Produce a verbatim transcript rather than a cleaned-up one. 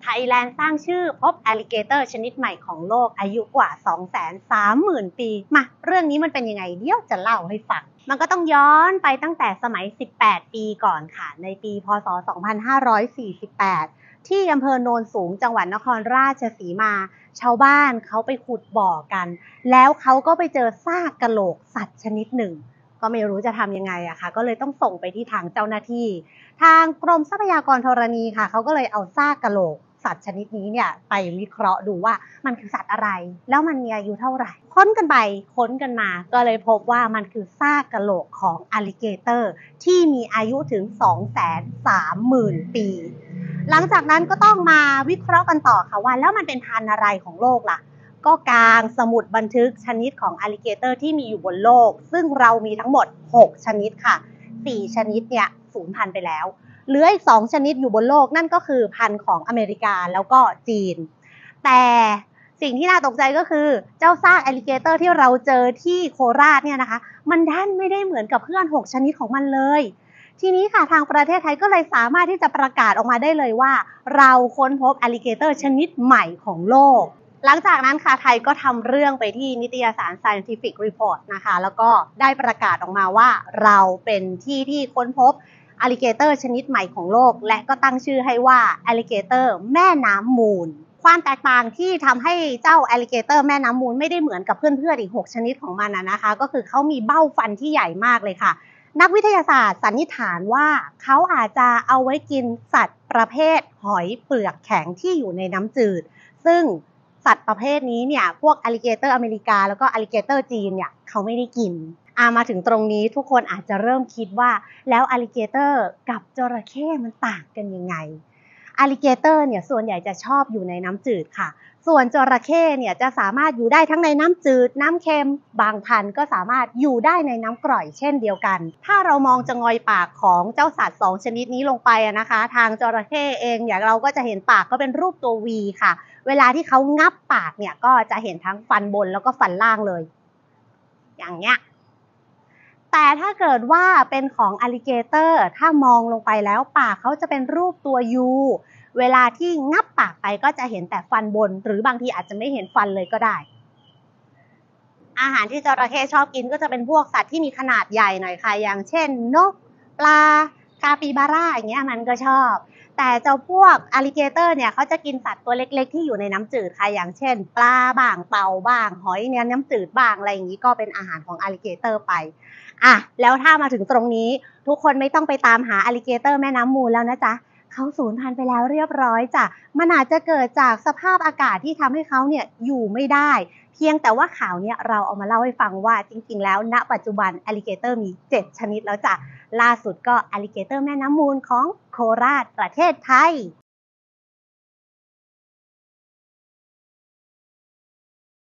ยแลนด์สร้างชื่อพบอลลิเกเตอร์ชนิดใหม่ของโลกอายุกว่า สองแสนสามหมื่น ปีมาเรื่องนี้มันเป็นยังไงเดี๋ยวจะเล่าให้ฟังมันก็ต้องย้อนไปตั้งแต่สมัยสิบแปดปีก่อนค่ะในปีพ.ศ. สองพันห้าร้อยสี่สิบแปดที่อำเภอโนนสูงจังหวัดนครราชสีมาชาวบ้านเขาไปขุดบ่อกันแล้วเขาก็ไปเจอซากกะโหลกสัตว์ชนิดหนึ่งก็ไม่รู้จะทำยังไงอะค่ะก็เลยต้องส่งไปที่ทางเจ้าหน้าที่ทางกรมทรัพยากรธรณีค่ะเขาก็เลยเอาซากกะโหลกสัตว์ชนิดนี้เนี่ยไปวิเคราะห์ดูว่ามันคือสัตว์อะไรแล้วมันมีอายุเท่าไหร่ค้นกันไปค้นกันมาก็เลยพบว่ามันคือซากกะโหลกของอลลิเกเตอร์ที่มีอายุถึง สองแสนสามหมื่น ปีหลังจากนั้นก็ต้องมาวิเคราะห์กันต่อค่ะว่าแล้วมันเป็นพันธุ์อะไรของโลกล่ะก็กางสมุดบันทึกชนิดของอลลิเกเตอร์ที่มีอยู่บนโลกซึ่งเรามีทั้งหมดหกชนิดค่ะสี่ชนิดเนี่ยสูญพันธุ์ไปแล้วเหลืออีกสองชนิดอยู่บนโลกนั่นก็คือพันธุ์ของอเมริกาแล้วก็จีนแต่สิ่งที่น่าตกใจก็คือเจ้าซากอลลิเกเตอร์ที่เราเจอที่โคราชเนี่ยนะคะมันด้านไม่ได้เหมือนกับเพื่อนหกชนิดของมันเลยทีนี้ค่ะทางประเทศไทยก็เลยสามารถที่จะประกาศออกมาได้เลยว่าเราค้นพบอลลิเกเตอร์ชนิดใหม่ของโลกหลังจากนั้นค่ะไทยก็ทำเรื่องไปที่นิตยสาร Scientific Report นะคะแล้วก็ได้ประกาศออกมาว่าเราเป็นที่ที่ค้นพบอลลิเกเตอร์ชนิดใหม่ของโลกและก็ตั้งชื่อให้ว่าอลลิเกเตอร์แม่น้ำมูลความแตกต่างที่ทำให้เจ้าอลลิเกเตอร์แม่น้ำมูลไม่ได้เหมือนกับเพื่อนๆอีกหกชนิดของมันนะคะก็คือเขามีเบ้าฟันที่ใหญ่มากเลยค่ะนักวิทยาศาสตร์สันนิษฐานว่าเขาอาจจะเอาไว้กินสัตว์ประเภทหอยเปลือกแข็งที่อยู่ในน้ำจืดซึ่งสัตว์ประเภทนี้เนี่ยพวกอลลิเกเตอร์อเมริกาแล้วก็อลลิเกเตอร์จีนเนี่ยเขาไม่ได้กินอามาถึงตรงนี้ทุกคนอาจจะเริ่มคิดว่าแล้วอลลิเกเตอร์กับจระเข้มันต่างกันยังไงอลลิเกเตอร์เนี่ยส่วนใหญ่จะชอบอยู่ในน้ำจืดค่ะส่วนจระเข้เนี่ยจะสามารถอยู่ได้ทั้งในน้ำจืดน้ำเค็มบางพันธุ์ก็สามารถอยู่ได้ในน้ำกร่อยเช่นเดียวกันถ้าเรามองจะงอยปากของเจ้าสัตว์สองชนิดนี้ลงไปนะคะทางจระเข้เองอย่างเราก็จะเห็นปากก็เป็นรูปตัว วี ค่ะเวลาที่เขางับปากเนี่ยก็จะเห็นทั้งฟันบนแล้วก็ฟันล่างเลยอย่างเงี้ยแต่ถ้าเกิดว่าเป็นของอลลิเกเตอร์ถ้ามองลงไปแล้วปากเขาจะเป็นรูปตัว ยู เวลาที่งับปากไปก็จะเห็นแต่ฟันบนหรือบางทีอาจจะไม่เห็นฟันเลยก็ได้อาหารที่จระเข้ชอบกินก็จะเป็นพวกสัตว์ที่มีขนาดใหญ่หน่อยค่ะอย่างเช่นนกปลาคาปิบาร่าอย่างเงี้ยมันก็ชอบแต่เจ้าพวกอลลิเกเตอร์เนี่ยเขาจะกินสัตว์ตัวเล็กๆที่อยู่ในน้ำจืดค่ะอย่างเช่นปลาบ้างเต่าบ้างหอยเนี่ยน้ำจืดบ้างอะไรอย่างนี้ก็เป็นอาหารของอลลิเกเตอร์ไปอ่ะแล้วถ้ามาถึงตรงนี้ทุกคนไม่ต้องไปตามหาอลลิเกเตอร์แม่น้ำมูลแล้วนะจ๊ะเขาสูญพันธุ์ไปแล้วเรียบร้อยจ้ะมันอาจจะเกิดจากสภาพอากาศที่ทำให้เขาเนี่ยอยู่ไม่ได้เพียงแต่ว่าข่าวเนี่ยเราเอามาเล่าให้ฟังว่าจริงๆแล้วณปัจจุบันอลลิเกเตอร์มีเจ็ดชนิดแล้วจ้ะล่าสุดก็อลลิเกเตอร์แม่น้ำมูลของโคราชประเทศไทย